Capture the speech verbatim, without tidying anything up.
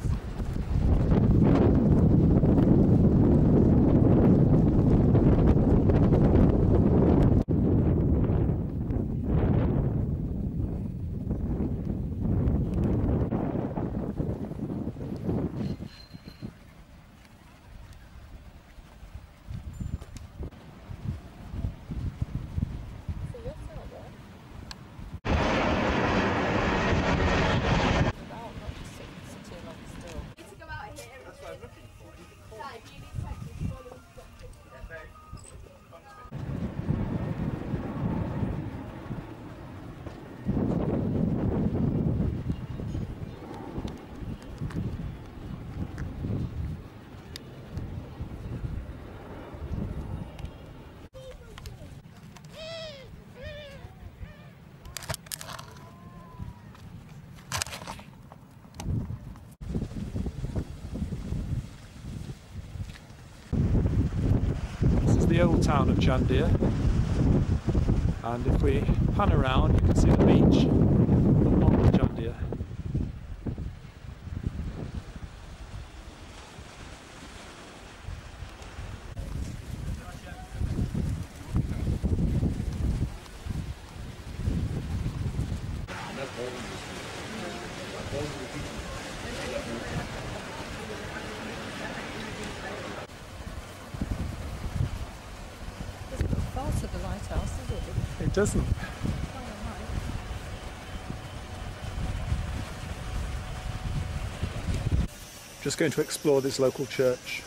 The old town of Jandir, and if we pan around you can see the beach on Jandir. To the lighthouse, is it? It doesn't. Just going to explore this local church.